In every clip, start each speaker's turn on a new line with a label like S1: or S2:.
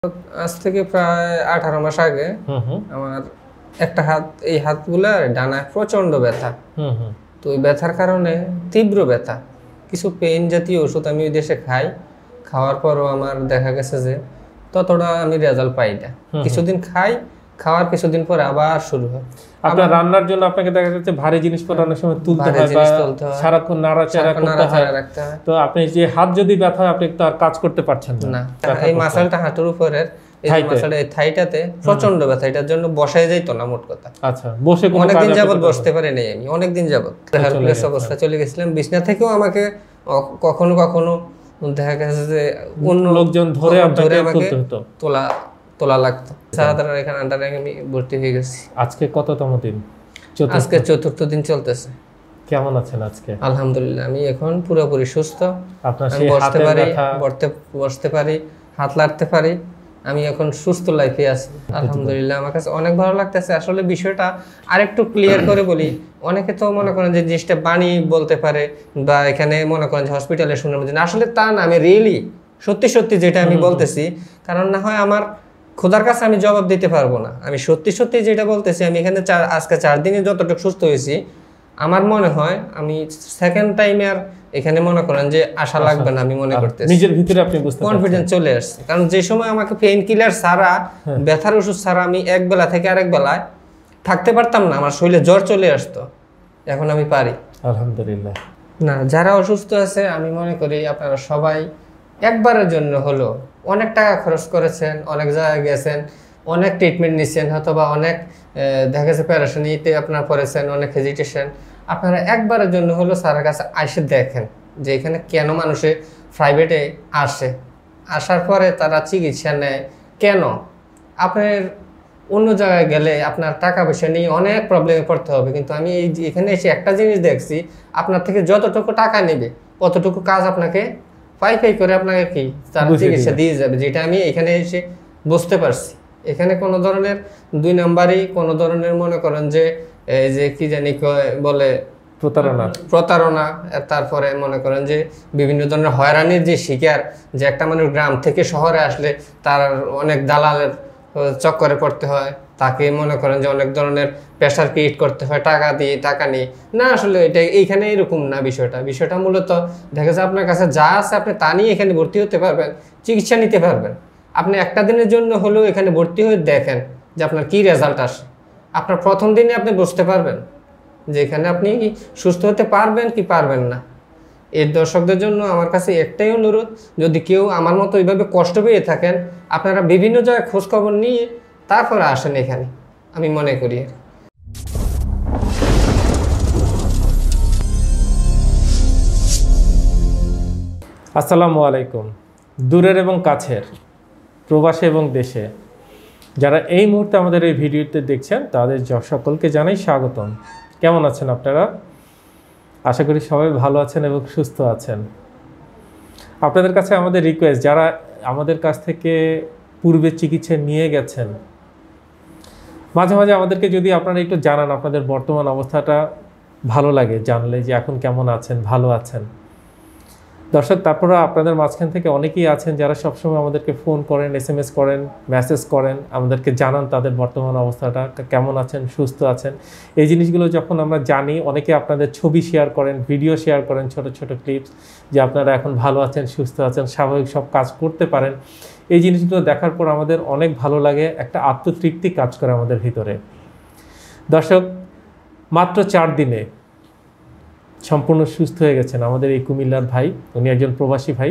S1: আজ থেকে প্রায় 18 মাস আগে আমার একটা হাত, এই হাতগুলা ডানায় প্রচন্ড ব্যথা। তো ওই ব্যথার কারণে তীব্র ব্যথা, কিছু পেইন জাতীয় ওষুধ আমি ওই দেশে খাই, খাওয়ার পরও আমার দেখা গেছে যে ততটা আমি রেজাল্ট পাই না। কিছুদিন খাই, খাওয়ার কিছুদিন পরে আবার শুরু হয়।
S2: আপনার রান্নার জন্য আপনাকে দেখা যাচ্ছে ভারী জিনিসপত্র অনেক সময় তুলতে হয় বা সারাক্ষণ নাড়াচাড়া করতে হয়। তো আপনি যে হাত যদি ব্যথা হয় আপনি তো আর কাজ করতে পারছেন না।
S1: এই মাসলটা হাঁটুর উপরের এই মাসলটা, এই থাইটাতে প্রচন্ড ব্যথা, এটার জন্য বসাই যাইতো না মোট কথা।
S2: আচ্ছা, বসে কোনো
S1: অনেকদিন যাবত বসতে পারি নাই আমি, অনেকদিন যাবত হেল্পলেস অবস্থা চলে গেছিলাম। বিছনা থেকেও আমাকে কখনো কখনো দেখা গেছে যে অন্য
S2: লোকজন ধরে আমাকে
S1: তোলা লাগতো। সারাদার এখানে আন্ডারে আমি ভর্তি হয়ে গেছি।
S2: আজকে কততম দিন?
S1: আজকে 4র্থ দিন চলতেছে।
S2: কেমন আছেন আজকে?
S1: আলহামদুলিল্লাহ, আমি এখন পুরোপুরি সুস্থ।
S2: আপনার
S1: আমি বসতে পারি, হাত লাড়তে পারি, আমি এখন সুস্থ লাইফে আছি আলহামদুলিল্লাহ। আমার কাছে অনেক ভালো লাগতেছে। আসলে বিষয়টা আরেকটু ক্লিয়ার করে বলি, অনেকে তো মনে করেন যে জিনিসটা বানি বলতে পারে বা এখানে মনে করেন যে হসপিটালে শুনে মধ্যে, আসলে তা না, আমি রিয়েলি সত্যি সত্যি যেটা আমি বলতেছি, কারণ না হয় আমার খোদার কাছে আমি জবাব দিতে পারবো না। আমি সত্যি সত্যি যেটা বলতেছি, আমি এখানে আজকে 4 দিনে যতটুকু সুস্থ হয়েছি, আমার মনে হয় আমি সেকেন্ড টাইমে আর এখানে মনে করেন যে আশা লাগবে না। আমি মনে করতেছি
S2: নিজের ভিতরে আপনি বুঝতে
S1: কনফিডেন্স চলে আসছে, কারণ যে সময় আমাকে পেইন কিলার ছাড়া, ব্যথার ওষুধ ছাড়া আমি এক বেলা থেকে আরেক বেলায় থাকতে পারতাম না, আমার শরীরে জ্বর চলে আসতো। এখন আমি পারি
S2: আলহামদুলিল্লাহ।
S1: না, যারা অসুস্থ আছে আমি মনে করি আপনারা সবাই একবারের জন্য হলো অনেক টাকা খরচ করেছেন, অনেক জায়গায় গেছেন, অনেক ট্রিটমেন্ট নিচ্ছেন, হয়তো বা অনেক দেখা গেছে প্যারাশানিতে আপনারা পড়েছেন, অনেক হেজিটেশন। আপনারা একবারের জন্য হলো স্যারের কাছে এসে দেখেন যে এখানে কেন মানুষে প্রাইভেটে আসে, আসার পরে তারা চিকিৎসা নেয় কেন। আপনার অন্য জায়গায় গেলে আপনার টাকা পয়সা নিয়ে অনেক প্রবলেমে পড়তে হবে, কিন্তু আমি এখানে এসে একটা জিনিস দেখছি, আপনার থেকে যতটুকু টাকা নেবে অতটুকু কাজ আপনাকে পাই করে আপনাকে কি তার চিকিৎসা দিয়ে যাবে, যেটা আমি এখানে এসে বুঝতে পারছি। এখানে কোনো ধরনের 2 নাম্বারই কোনো ধরনের মনে করেন যে এই যে কি জানি বলে প্রতারণা, তারপরে মনে করেন যে বিভিন্ন ধরনের হয়রানির যে শিকার, যে একটা মানুষ গ্রাম থেকে শহরে আসলে তার অনেক দালালের চক্করে পড়তে হয়, তাকে মনে করেন যে অনেক ধরনের প্রেশার ক্রিয়েট করতে হয় টাকা দিয়ে, টাকা নিয়ে না। আসলে এটা এইখানে এরকম না। বিষয়টা মূলত দেখা যায় আপনার কাছে যা আছে আপনি তা নিয়ে এখানে ভর্তি হতে পারবেন, চিকিৎসা নিতে পারবেন। আপনি একটা দিনের জন্য হলেও এখানে ভর্তি হয়ে দেখেন যে আপনার কি রেজাল্ট আসে। আপনার প্রথম দিনে আপনি বুঝতে পারবেন যে এখানে আপনি কি সুস্থ হতে পারবেন কি পারবেন না। এর দর্শকদের জন্য আমার কাছে একটাই অনুরোধ, যদি কেউ আমার মতো এইভাবে কষ্ট পেয়ে থাকেন, আপনারা বিভিন্ন জায়গায় খোঁজখবর নিয়ে তারপরে আসেন এখানে, আমি মনে করি।
S2: আসসালামু আলাইকুম। দূরের এবং কাছের, প্রবাসে এবং দেশে যারা এই মুহূর্তে আমাদের এই ভিডিওতে দেখছেন, তাদের সকলকে জানাই স্বাগতম। কেমন আছেন আপনারা? আশা করি সবাই ভালো আছেন এবং সুস্থ আছেন। আপনাদের কাছে আমাদের রিকোয়েস্ট, যারা আমাদের কাছ থেকে পূর্বে চিকিৎসা নিয়ে গেছেন, মাঝে মাঝে আমাদেরকে যদি আপনারা একটু জানান আপনাদের বর্তমান অবস্থাটা, ভালো লাগে জানলে যে এখন কেমন আছেন, ভালো আছেন। দর্শক, তারপরে আপনাদের মাঝখান থেকে অনেকেই আছেন যারা সবসময় আমাদেরকে ফোন করেন, SMS করেন, মেসেজ করেন, আমাদেরকে জানান তাদের বর্তমান অবস্থাটা কেমন আছেন, সুস্থ আছেন। এই জিনিসগুলো যখন আমরা জানি, অনেকে আপনাদের ছবি শেয়ার করেন, ভিডিও শেয়ার করেন, ছোট ছোট ক্লিপস, যে আপনারা এখন ভালো আছেন, সুস্থ আছেন, স্বাভাবিক সব কাজ করতে পারেন। এই জিনিসগুলো দেখার পর আমাদের অনেক ভালো লাগে, একটা আত্মতৃপ্তি কাজ করে আমাদের ভিতরে। দর্শক, মাত্র 4 দিনে সম্পূর্ণ সুস্থ হয়ে গেছেন আমাদের এই কুমিল্লার ভাই। উনি একজন প্রবাসী ভাই।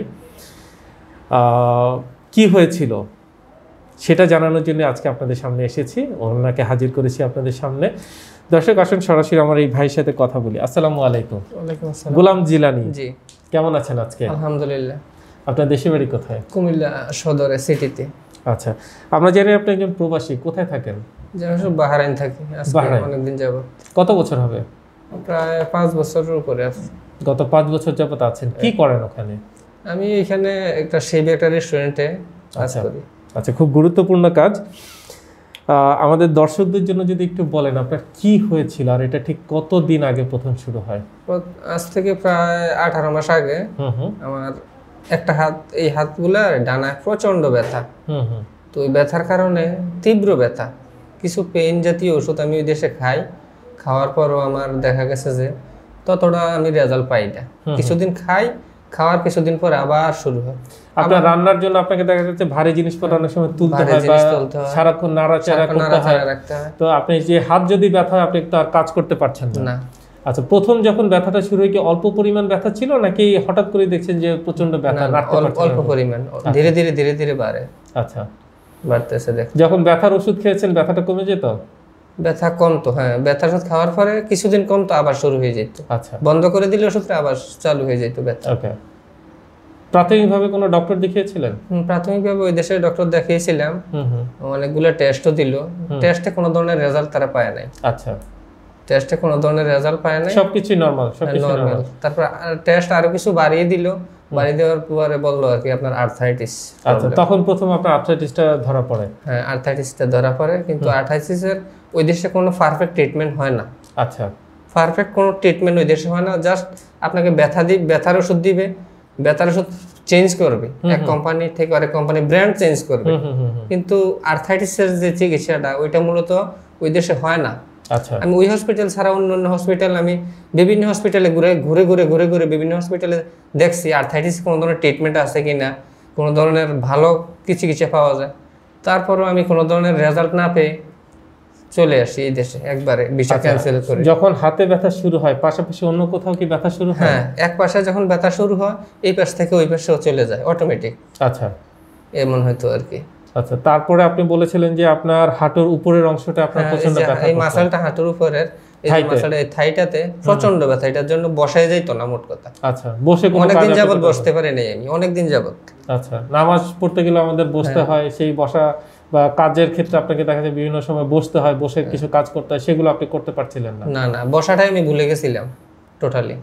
S2: কি হয়েছিল সেটা জানানোর জন্য আজকে আপনাদের সামনে এসেছি, ওনাকে হাজির করেছি আপনাদের সামনে। দর্শক, আসুন সরাসরি আমার এই ভাইয়ের সাথে কথা বলি। আসসালামু আলাইকুম।
S1: ওয়ালাইকুম আসসালাম।
S2: গোলাম জিলানী,
S1: জি,
S2: কেমন আছেন আজকে?
S1: আলহামদুলিল্লাহ।
S2: আপনার দেশের বাড়ি কোথায়?
S1: কুমিল্লা সদরে, সিটিতে।
S2: আচ্ছা, আমরা জানি আপনি একজন প্রবাসী। কোথায় থাকেন?
S1: বাহরাইন থাকি অনেকদিন যাবত।
S2: কত বছর হবে?
S1: প্রায় 5 বছরের উপরে আছে।
S2: গত 5 বছর যাবত আছেন। কি করেন ওখানে?
S1: আমি এখানে একটা রেস্টুরেন্টে কাজ করি।
S2: আচ্ছা, খুব গুরুত্বপূর্ণ কাজ। আমাদের দর্শকদের জন্য যদি একটু বলেন আপনার কি হয়েছিল, আর এটা ঠিক কতদিন আগে প্রথম শুরু হয়?
S1: আজ থেকে প্রায় 18 মাস আগে আমার একটা হাত, এই হাতগুলা ডানায় প্রচন্ড ব্যথা। তো ওই ব্যথার কারণে তীব্র ব্যথা, কিছু পেইন জাতীয় ওষুধ আমি ওই দেশে খাই, খাওয়ার পরও আমার দেখা গেছে যে ততটা আমি রেজাল্ট পাই না। কিছুদিন খাই, খাওয়ার কিছুদিন পরে আবার শুরু হয়।
S2: আপনার রান্নার জন্য আপনাকে দেখা যাচ্ছে ভারী জিনিসপত্র অনেক সময় তুলতে হয় বা সারাক্ষণ নাড়াচাড়া করতে হয়। তো আপনি যে হাত যদি ব্যথা হয় আপনি তো আর কাজ করতে পারছেন না। আচ্ছা, প্রথম যখন ব্যথাটা শুরু হয় কি অল্প পরিমাণ ব্যথা ছিল নাকি হঠাৎ করে দেখছেন যে প্রচন্ড ব্যথা?
S1: অল্প পরিমাণ, ধীরে ধীরে ধীরে ধীরে বাড়ে।
S2: আচ্ছা,
S1: বাড়তেছে।
S2: যখন ব্যথার ওষুধ খেয়েছেন ব্যথাটা কমে যেত?
S1: ব্যথা কমতো, হ্যাঁ। ব্যথার ওষুধ খাওয়ার পরে কিছুদিন কমতো, আবার শুরু হয়ে যেত।
S2: আচ্ছা,
S1: বন্ধ করে দিলে ওষুধটা আবার চালু হয়ে যেত ব্যথা।
S2: ওকে। প্রাথমিকভাবে কোনো ডক্টর দেখিয়েছিলেন?
S1: প্রাথমিকভাবে ওই দেশের ডক্টর দেখিয়েছিলাম, অনেকগুলো টেস্টও দিল, টেস্টে কোনো ধরনের রেজাল্ট তারা পায় নাই।
S2: আচ্ছা,
S1: টেস্টে কোনো ধরনের রেজাল্ট পায় নাই,
S2: সবকিছু নরমাল, সবকিছু নরমাল।
S1: তারপর টেস্ট আরো কিছু বাড়িয়ে দিল, বাড়িয়ে দেওয়ার পরে বললো আর কি আপনার আর্থ্রাইটিস।
S2: আচ্ছা, তখন প্রথম আপনার আর্থ্রাইটিসটা ধরা পড়ে?
S1: হ্যাঁ, আর্থ্রাইটিসটা ধরা পড়ে, কিন্তু আর্থ্রাইটিসের ওই দেশে কোনো পারফেক্ট ট্রিটমেন্ট হয় না।
S2: আচ্ছা,
S1: পারফেক্ট কোনো ট্রিটমেন্ট ওই দেশে হয় না। জাস্ট আপনাকে ব্যথার ওষুধ দিবে, ব্যথার ওষুধ চেঞ্জ করবে, এক কোম্পানি থেকে আরেক কোম্পানি ব্র্যান্ড চেঞ্জ করবে, কিন্তু আর্থ্রাইটিসের যে চিকিৎসাটা ওইটা মূলত ওই দেশে হয় না।
S2: আচ্ছা,
S1: আমি ওই হসপিটাল ছাড়া অন্য হসপিটাল, আমি বিভিন্ন হসপিটালে ঘুরে বিভিন্ন হসপিটালে দেখছি আর্থ্রাইটিস কোনো ধরনের ট্রিটমেন্ট আছে কিনা, কোনো ধরনের ভালো চিকিৎসা পাওয়া যায়। তারপরও আমি কোনো ধরনের রেজাল্ট না পেয়ে চলে আসি এই দেশে, একবারে ভিসা ক্যান্সেল করে।
S2: যখন হাতে ব্যথা শুরু হয় পাশাপাশি অন্য কোথাও কি ব্যথা শুরু হয়?
S1: হ্যাঁ, এক পাশে যখন ব্যথা শুরু হয় এই পাশ থেকে ওই পাশেও চলে যায় অটোমেটিক।
S2: আচ্ছা,
S1: এমন হয়তো আর কি।
S2: আচ্ছা, তারপরে আপনি বলেছিলেন যে আপনার হাঁটুর উপরের অংশটা আপনার প্রচন্ড ব্যথা,
S1: এই মাসলটা হাঁটুর উপরের এই মাসলটা, এই থাইটাতে প্রচন্ড ব্যথা, এটার জন্য বসাই যাইতো না মোট কথা।
S2: আচ্ছা, বসে কোনো
S1: অনেকদিন যাবত বসতে পারি নাই আমি, অনেকদিন যাবত।
S2: আচ্ছা, নামাজ পড়তে গেলে আমাদের বসতে হয়, সেই বসা বা কাজের ক্ষেত্রে আপনাকে দেখা যায় বিভিন্ন সময় বসতে হয়, বসে কিছু কাজ করতে হয়, সেগুলো আপনি করতে পারছিলেন না?
S1: না, বসাটাই আমি ভুলে গেছিলাম টোটালি।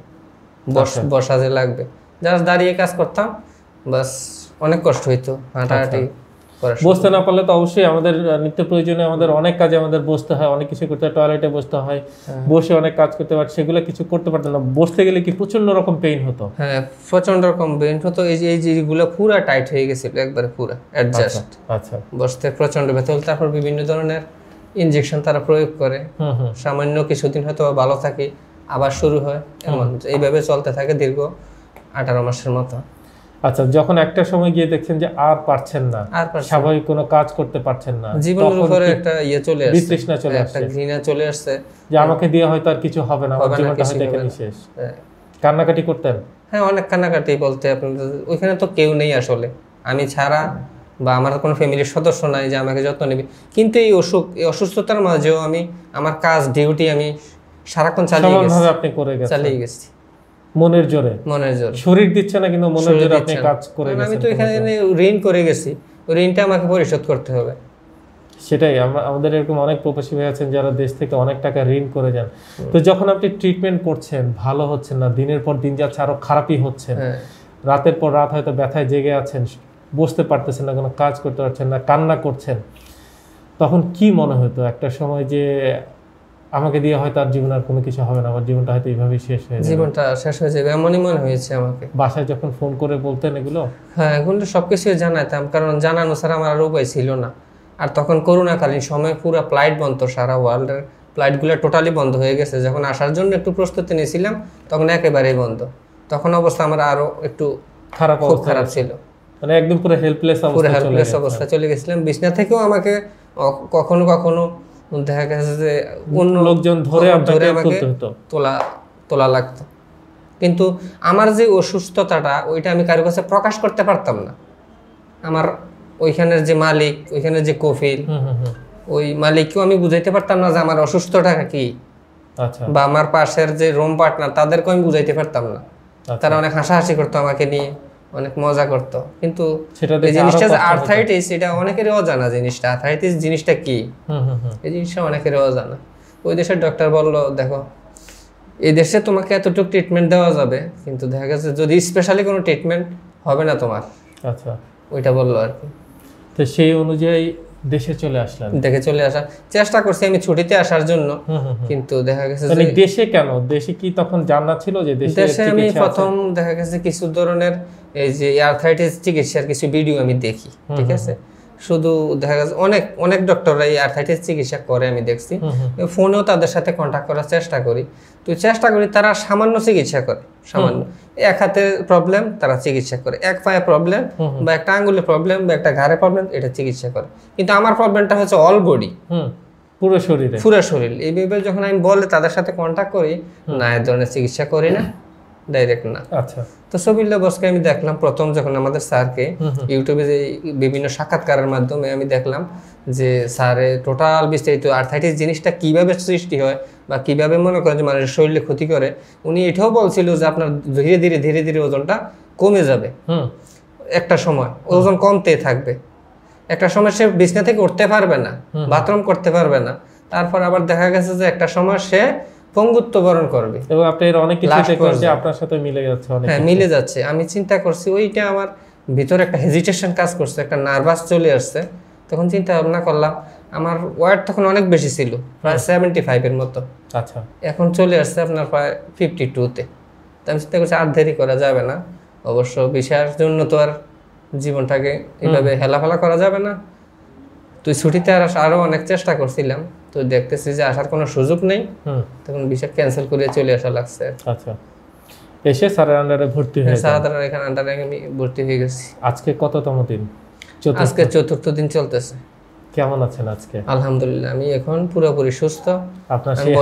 S1: বসা যে লাগবে, জাস্ট দাঁড়িয়ে কাজ করতাম, বাস অনেক কষ্ট হইতো হাঁটাহাঁটি।
S2: বসতে না পারলে তো অবশ্যই আমাদের নিত্য প্রয়োজনে আমাদের অনেক কাজে আমাদের বসতে হয়, অনেক কিছু করতে হয়, টয়লেটে বসতে হয়, বসে অনেক কাজ করতে পারে, সেগুলো কিছু করতে পারতেন না। বসতে গেলে কি প্রচন্ড রকম পেইন হতো?
S1: হ্যাঁ, প্রচন্ড রকম পেইন হতো। এই জিনিসগুলো পুরো টাইট হয়ে গেছিল, একবারে পুরো অ্যাডজাস্ট।
S2: আচ্ছা,
S1: বসতে প্রচন্ড ব্যথা হতো। তারপর বিভিন্ন ধরনের ইনজেকশন তারা প্রয়োগ করে, সামান্য কিছুদিন হয়তো ভালো থাকে, আবার শুরু হয়, এমন এইভাবে চলতে থাকে দীর্ঘ 18 মাসের মতো।
S2: আচ্ছা, যখন একটা সময় গিয়ে দেখছেন যে আর পারছেন না, স্বাভাবিক কোনো কাজ করতে পারছেন না,
S1: জীবনের উপরে একটা চলে আসছে,
S2: বিতৃষ্ণা চলে আসছে,
S1: একটা ঘৃণা চলে আসছে
S2: যে আমাকে দিয়ে হয়তো আর কিছু হবে না, আমার জীবনটা হয়তো এখানেই শেষ। কান্নাকাটি করতেন?
S1: হ্যাঁ, অনেক কান্নাকাটি বলতে আপনাদের ওইখানে তো কেউ নেই আসলে, আমি ছাড়া, বা আমার কোনো ফ্যামিলির সদস্য নাই যে আমাকে যত্ন নেবে। কিন্তু এই অসুস্থতার মাঝেও আমি আমার কাজ ডিউটি আমি সারাক্ষণ চালিয়ে গেছি
S2: মনের জোরে। শরীর দিচ্ছে না কিন্তু মনের জোরে আপনি কাজ করে গেছেন।
S1: আমি তো এখানে ঋণ করে গেছি, ঋণটা আমাকে পরিশোধ করতে হবে।
S2: সেটাই, আমাদের এরকম অনেক প্রবাসী ভাই আছেন যারা দেশ থেকে অনেক টাকা ঋণ করে যান। তো যখন আপনি ট্রিটমেন্ট করছেন, ভালো হচ্ছেন না, দিনের পর দিন যাচ্ছে আরো খারাপই হচ্ছে, রাতের পর রাত হয়তো ব্যথায় জেগে আছেন, বসতে পারতেছেন না, কোনো কাজ করতে পারছেন না, কান্না করছেন, তখন কি মনে হতো একটা সময় যে আমাকে দিয়ে হয়তো আর জীবন আর কোনো কিছু হবে না, আমার জীবনটা হয়তো এইভাবেই শেষ হয়ে যাবে,
S1: জীবনটা শেষ হয়ে যাবে, এমনই মনে হয়েছে আমাকে।
S2: বাসায় যখন ফোন করে বলতেন এগুলো?
S1: হ্যাঁ, এগুলো সবকিছুই জানাতাম, কারণ জানানো ছাড়া আমার আর উপায় ছিল না। আর তখন করোনাকালীন সময় পুরো ফ্লাইট বন্ধ, সারা ওয়ার্ল্ডের ফ্লাইটগুলো টোটালি বন্ধ হয়ে গেছে। যখন আসার জন্য একটু প্রস্তুতি নিয়েছিলাম তখন একেবারেই বন্ধ। তখন অবস্থা আমার আরো একটু খুব খারাপ ছিল,
S2: মানে একদম পুরো হেল্পলেস
S1: অবস্থা চলে গেছিলাম। বিছনা থেকেও আমাকে কখনো কখনো দেখা গেছে যে অন্য
S2: লোকজন ধরে আমাকে
S1: তোলা লাগতো। কিন্তু আমার যে অসুস্থতাটা ওইটা আমি কারো কাছে প্রকাশ করতে পারতাম না। আমার ওইখানের যে মালিক, ওইখানের যে কফিল, ওই মালিককেও আমি বুঝাইতে পারতাম না যে আমার অসুস্থটা কি, বা আমার পাশের যে রুম পার্টনার তাদেরকেও আমি বুঝাইতে পারতাম না। তারা অনেক হাসাহাসি করতো আমাকে নিয়ে, অনেক মজা করতো। কিন্তু এই জিনিসটা যে আর্থ্রাইটিস, এটা অনেকেরই অজানা জিনিসটা। আর্থ্রাইটিস জিনিসটা কি, এই জিনিসটা অনেকেরই অজানা। ওই দেশের ডক্টর বললো, দেখো এই দেশে তোমাকে এতটুকু ট্রিটমেন্ট দেওয়া যাবে, কিন্তু দেখা গেছে যদি স্পেশালি কোনো ট্রিটমেন্ট হবে না তোমার।
S2: আচ্ছা,
S1: ওইটা বললো আর কি।
S2: তো সেই অনুযায়ী দেশে চলে আসলাম।
S1: চলে আসার চেষ্টা করছি আমি ছুটিতে আসার জন্য, কিন্তু দেখা গেছে
S2: যে দেশে কেন, দেশে কি তখন জানা ছিল যে
S1: দেশে আমি প্রথম দেখা গেছে কিছু ধরনের এই যে আর্থ্রাইটিস চিকিৎসার কিছু ভিডিও আমি দেখি, ঠিক আছে। শুধু দেখা গেছে অনেক অনেক ডক্টররা এই আর্থাইটিস চিকিৎসা করে, আমি দেখছি। ফোনেও তাদের সাথে কন্ট্যাক্ট করার চেষ্টা করি, তারা সামান্য চিকিৎসা করে, সামান্য এক হাতে প্রবলেম তারা চিকিৎসা করে, এক পায়ে প্রবলেম বা একটা আঙ্গুলে প্রবলেম বা একটা ঘাড়ে প্রবলেম, এটা চিকিৎসা করে। কিন্তু আমার প্রবলেমটা হচ্ছে অল বডি,
S2: পুরো শরীর।
S1: এইভাবে যখন আমি বলে তাদের সাথে কন্ট্যাক্ট করি, না এই ধরনের চিকিৎসা করি না, ডাইরেক্ট না।
S2: আচ্ছা,
S1: তো সবিল্লা বসকে আমি দেখলাম প্রথম যখন আমাদের স্যারকে ইউটিউবে যে বিভিন্ন সাক্ষাৎকারের মাধ্যমে আমি দেখলাম যে স্যারে টোটাল বিস্তারিত আর্থাইটিস জিনিসটা কিভাবে সৃষ্টি হয় বা কিভাবে মনে করেন যে মানুষের শরীরে ক্ষতি করে। উনি এটাও বলছিল যে আপনার ধীরে ধীরে ওজনটা কমে যাবে, একটা সময় ওজন কমতে থাকবে, একটা সময় সে বিছানা থেকে উঠতে পারবে না, বাথরুম করতে পারবে না, তারপর আবার দেখা গেছে যে একটা সময় সে পঙ্গুত্ব বরণ করবে।
S2: এবং আপনি এর অনেক কিছু দেখলেন যে আপনার সাথে মিলে যাচ্ছে,
S1: হ্যাঁ মিলে যাচ্ছে। আমি চিন্তা করছি, ওইটা আমার ভিতরে একটা হেজিটেশন কাজ করছে, একটা নার্ভাস চলে আসছে। তখন চিন্তা ভাবনা করলাম, আমার ওয়েট তখন অনেক বেশি ছিল, প্রায় 75 এর মতো।
S2: আচ্ছা,
S1: এখন চলে আসছে আপনার প্রায় 52-তে। তো আমি চিন্তা করছি আর দেরি করা যাবে না, অবশ্য বিষয়ের জন্য তো আর জীবনটাকে এইভাবে হেলাফেলা করা যাবে না। তুই ছুটিতে আরো অনেক চেষ্টা করছিলাম, তো দেখতেছি যে আসার কোনো সুযোগ নেই, তখন বিষয় ক্যান্সেল করে চলে আসা লাগছে।
S2: আচ্ছা, এসে স্যারের আন্ডারে ভর্তি হয়ে
S1: স্যারের এখানে আন্ডারে আমি ভর্তি হয়ে গেছি।
S2: আজকে কততম দিন?
S1: আজকে 4র্থ দিন চলতেছে।
S2: কেমন আছেন আজকে?
S1: আলহামদুলিল্লাহ, আমি এখন পুরোপুরি সুস্থ।
S2: আপনার
S1: আমি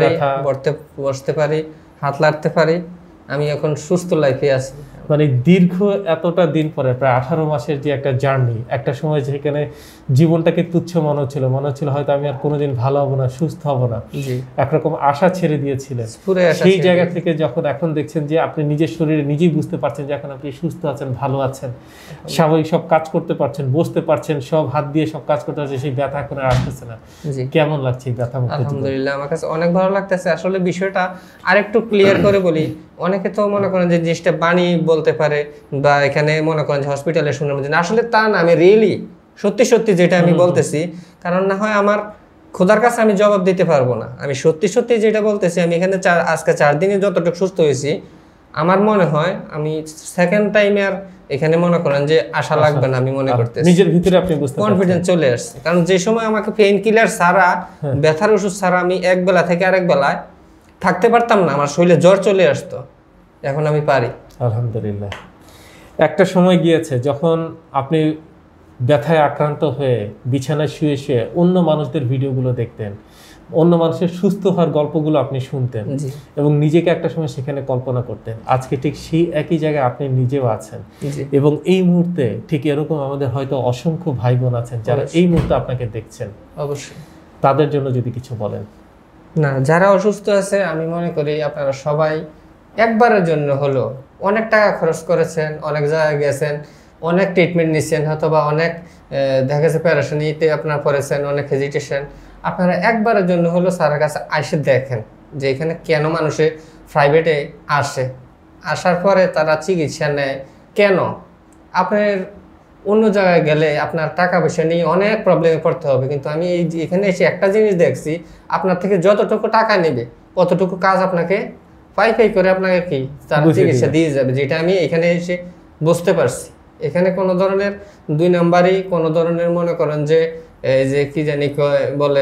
S1: বসতে পারি, হাত লাড়তে পারি, আমি এখন সুস্থ লাইফে আছি।
S2: মানে দীর্ঘ এতটা দিন পরে, প্রায় 18 মাসের যে একটা জার্নি, একটা সময় যেখানে জীবনটাকে তুচ্ছ মনে হচ্ছিল হয়তো আমি আর কোনোদিন ভালো হব না, সুস্থ হব না, একরকম আশা ছেড়ে দিয়েছিলেন। সেই জায়গা থেকে যখন এখন দেখছেন যে আপনি নিজের শরীরে নিজেই বুঝতে পারছেন যে এখন আপনি সুস্থ আছেন, ভালো আছেন, স্বাভাবিক সব কাজ করতে পারছেন, বসতে পারছেন, সব হাত দিয়ে সব কাজ করতে পারছেন, সেই ব্যথা এখন আর আসতেছে না। কেমন লাগছে এই ব্যথা মুক্ত?
S1: আলহামদুলিল্লাহ, আমার কাছে অনেক ভালো লাগতেছে। আসলে বিষয়টা আরেকটু ক্লিয়ার করে বলি, অনেকে তো মনে করেন যে জিনিসটা বাণী বলতে পারে বা এখানে মনে করেন যে হসপিটালে শুনে, আসলে তা না। আমি রিয়েলি সত্যি যেটা আমি বলতেছি, কারণ না হয় আমার খোদার কাছে আমি জবাব দিতে পারবো না। আমি সত্যি যেটা বলতেছি, আমি এখানে আজকে 4 দিনে যতটুকু সুস্থ হয়েছি, আমার মনে হয় আমি সেকেন্ড টাইমে আর এখানে মনে করেন যে আশা লাগবে না। আমি মনে করতেছি
S2: নিজের ভিতরে আপনি বুঝতে
S1: কনফিডেন্স চলে আসছে, কারণ যে সময় আমাকে পেইন কিলার ছাড়া, ব্যথার ওষুধ ছাড়া আমি এক বেলা থেকে আরেক বেলায় থাকতে পারতাম না, আমার শরীরে জ্বর চলে আসতো, এখন আমি পারি
S2: আলহামদুলিল্লাহ। একটা সময় গিয়েছে যখন আপনি ব্যথায় আক্রান্ত হয়ে বিছানায় শুয়ে অন্য মানুষদের ভিডিওগুলো দেখতেন, অন্য মানুষের সুস্থ হওয়ার গল্পগুলো আপনি শুনতেন এবং নিজেকে একটা সময় সেখানে কল্পনা করতেন। আজকে ঠিক সেই একই জায়গায় আপনি নিজেও আছেন এবং এই মুহূর্তে ঠিক এরকম আমাদের হয়তো অসংখ্য ভাই বোন আছেন যারা এই মুহূর্তে আপনাকে দেখছেন।
S1: অবশ্যই
S2: তাদের জন্য যদি কিছু বলেন।
S1: না, যারা অসুস্থ আছে, আমি মনে করি আপনারা সবাই একবারের জন্য হলো অনেক টাকা খরচ করেছেন, অনেক জায়গায় গেছেন, অনেক ট্রিটমেন্ট নিচ্ছেন, হয়তো বা অনেক দেখা গেছে প্যারাশানিতে আপনারা পড়েছেন, অনেক হেজিটেশন। আপনারা একবারের জন্য হলো স্যারের কাছে এসে দেখেন যে এখানে কেন মানুষে প্রাইভেটে আসে, আসার পরে তারা চিকিৎসা নেয় কেন। আপনার অন্য জায়গায় গেলে আপনার টাকা পয়সা নিয়ে অনেক প্রবলেমে পড়তে হবে, কিন্তু আমি এখানে এসে একটা জিনিস দেখছি, আপনার থেকে যতটুকু টাকা নেবে অতটুকু কাজ আপনাকে পাই করে আপনাকে কি তার চিকিৎসা দিয়ে যাবে, যেটা আমি এখানে এসে বুঝতে পারছি। এখানে কোনো ধরনের 2 নাম্বারই কোনো ধরনের মনে করেন যে এই যে কি জানি বলে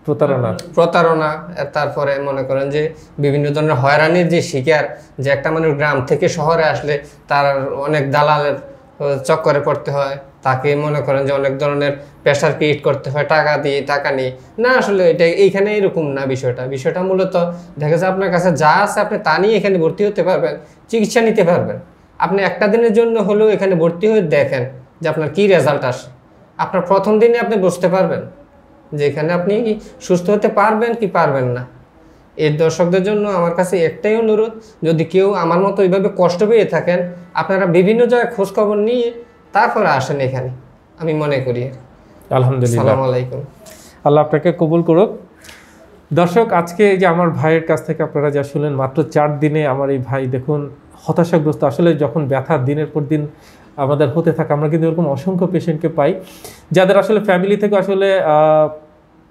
S1: প্রতারণা, তারপরে মনে করেন যে বিভিন্ন ধরনের হয়রানির যে শিকার, যে একটা মানুষ গ্রাম থেকে শহরে আসলে তার অনেক দালালের চক্করে পড়তে হয়, তাকে মনে করেন যে অনেক ধরনের প্রেশার ক্রিয়েট করতে হয় টাকা দিয়ে, টাকা নিয়ে না। আসলে এটা এইখানে এরকম না। বিষয়টা মূলত দেখা যায় আপনার কাছে যা আছে আপনি তা নিয়ে এখানে ভর্তি হতে পারবেন, চিকিৎসা নিতে পারবেন। আপনি একটা দিনের জন্য হলেও এখানে ভর্তি হয়ে দেখেন যে আপনার কি রেজাল্ট আসে। আপনার প্রথম দিনে আপনি বুঝতে পারবেন যে এখানে আপনি কি সুস্থ হতে পারবেন কি পারবেন না। এই দর্শকদের জন্য আমার কাছে একটাই অনুরোধ, যদি কেউ আমার মতো এইভাবে কষ্ট পেয়ে থাকেন, আপনারা বিভিন্ন জায়গায় খোঁজখবর নিয়ে তারপরে আসেন এখানে, আমি মনে করি।
S2: আলহামদুলিল্লাহ,
S1: আসসালামু আলাইকুম।
S2: আল্লাহ আপনাকে কবুল করুক। দর্শক, আজকে যে আমার ভাইয়ের কাছ থেকে আপনারা যা শুনলেন, মাত্র 4 দিনে আমার এই ভাই দেখুন হতাশাগ্রস্ত। আসলে যখন ব্যথা দিনের পর দিন আমাদের হতে থাকে, আমরা কিন্তু এরকম অসংখ্য পেশেন্টকে পাই যাদের আসলে ফ্যামিলি থেকে আসলে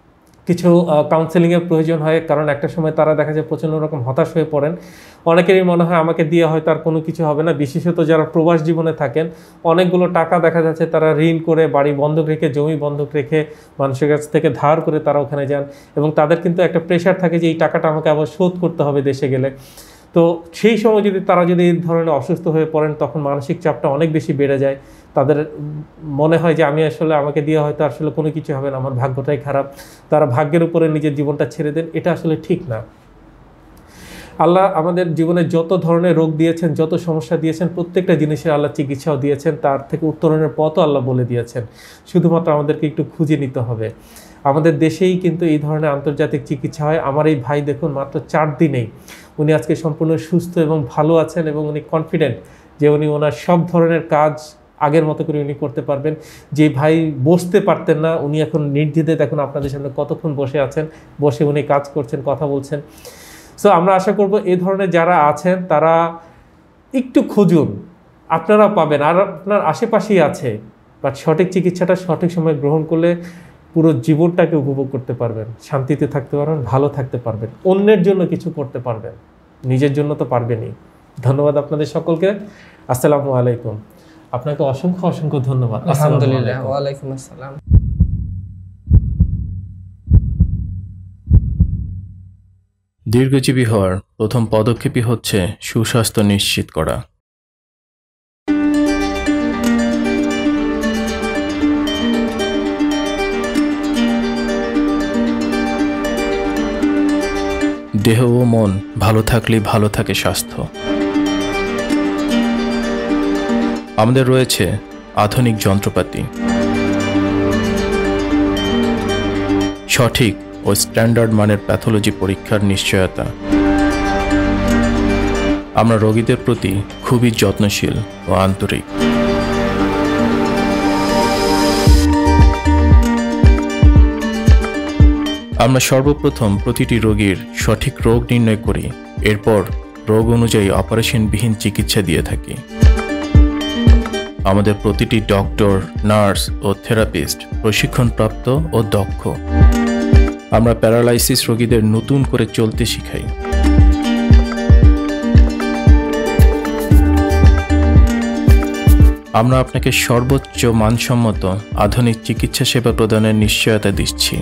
S2: কিছু কাউন্সেলিংয়ের প্রয়োজন হয়, কারণ একটা সময় তারা দেখা যায় প্রচণ্ড রকম হতাশ হয়ে পড়েন। অনেকেরই মনে হয় আমাকে দিয়ে হয়তো আর কোনো কিছু হবে না, বিশেষত যারা প্রবাস জীবনে থাকেন, অনেকগুলো টাকা দেখা যাচ্ছে তারা ঋণ করে, বাড়ি বন্ধক রেখে, জমি বন্ধক রেখে, মানুষের কাছ থেকে ধার করে তারা ওখানে যান, এবং তাদের কিন্তু একটা প্রেশার থাকে যে এই টাকাটা আমাকে আবার শোধ করতে হবে দেশে গেলে। তো সেই সময় যদি তারা যদি এই ধরনের অসুস্থ হয়ে পড়েন, তখন মানসিক চাপটা অনেক বেশি বেড়ে যায়। তাদের মনে হয় যে আমি আসলে আমাকে দিয়ে হয়তো আসলে কোনো কিছু হবে না, আমার ভাগ্যটাই খারাপ। তারা ভাগ্যের উপরে নিজের জীবনটা ছেড়ে দেন। এটা আসলে ঠিক না। আল্লাহ আমাদের জীবনে যত ধরনের রোগ দিয়েছেন, যত সমস্যা দিয়েছেন, প্রত্যেকটা জিনিসের আল্লাহ চিকিৎসাও দিয়েছেন, তার থেকে উত্তরণের পথও আল্লাহ বলে দিয়েছেন। শুধুমাত্র আমাদেরকে একটু খুঁজে নিতে হবে। আমাদের দেশেই কিন্তু এই ধরনের আন্তর্জাতিক চিকিৎসা হয়। আমার এই ভাই দেখুন, মাত্র 4 দিনেই উনি আজকে সম্পূর্ণ সুস্থ এবং ভালো আছেন, এবং উনি কনফিডেন্ট যে উনি ওনার সব ধরনের কাজ আগের মতো করে উনি করতে পারবেন। যে ভাই বসতে পারতেন না, উনি এখন নির্দ্বিধায় দেখুন আপনাদের সামনে কতক্ষণ বসে আছেন, বসে উনি কাজ করছেন, কথা বলছেন। সো আমরা আশা করব এই ধরনের যারা আছেন তারা একটু খুঁজুন, আপনারা পাবেন। আর আপনার আশেপাশেই আছে, বাট সঠিক চিকিৎসাটা সঠিক সময় গ্রহণ করলে পুরো জীবনটাকে উপভোগ করতে পারবেন, শান্তিতে থাকতে পারবেন, ভালো থাকতে পারবেন, অন্যের জন্য কিছু করতে পারবেন, নিজের জন্য তো পারবেনই। ধন্যবাদ আপনাদের সকলকে। আসসালামু আলাইকুম। আপনাকে অসংখ্য অসংখ্য ধন্যবাদ।
S1: আলহামদুলিল্লাহ। ওয়ালাইকুম আসসালাম।
S3: দীর্ঘজীবী হওয়ার প্রথম পদক্ষেপই হচ্ছে সুস্বাস্থ্য নিশ্চিত করা। দেহ ও মন ভালো থাকলেই ভালো থাকে স্বাস্থ্য। আমাদের রয়েছে আধুনিক যন্ত্রপাতি, সঠিক ও স্ট্যান্ডার্ড মানের প্যাথোলজি পরীক্ষার নিশ্চয়তা। আমরা রোগীদের প্রতি খুবই যত্নশীল ও আন্তরিক। আমরা সর্বপ্রথম প্রতিটি রোগীর সঠিক রোগ নির্ণয় করি, এরপর রোগ অনুযায়ী অপারেশনবিহীন চিকিৎসা দিয়ে থাকি। আমাদের প্রতিটি ডক্টর, নার্স ও থেরাপিস্ট প্রশিক্ষণপ্রাপ্ত ও দক্ষ। আমরা প্যারালাইসিস রোগীদের নতুন করে চলতে শিখাই। আমরা আপনাকে সর্বোচ্চ মানসম্মত আধুনিক চিকিৎসা সেবা প্রদানের নিশ্চয়তা দিচ্ছি।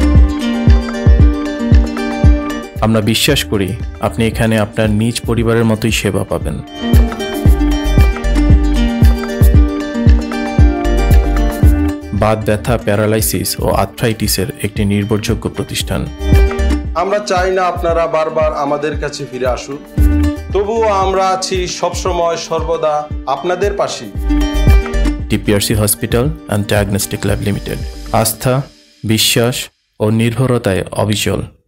S3: আমরা বিশ্বাস করি আপনি এখানে আপনার নিজ পরিবারের মতোই সেবা পাবেন। বাত ব্যথা, প্যারালাইসিস ও আর্থ্রাইটিসের একটি নির্ভরযোগ্য প্রতিষ্ঠান।
S4: আমরা চাই না আপনারা বারবার আমাদের কাছে ফিরে আসুন, তবুও আমরা আছি সবসময় সর্বদা আপনাদের পাশে।
S3: DPRC hospital and diagnostic lab limited, আস্থা, বিশ্বাস ও নির্ভরতায় অবিচল।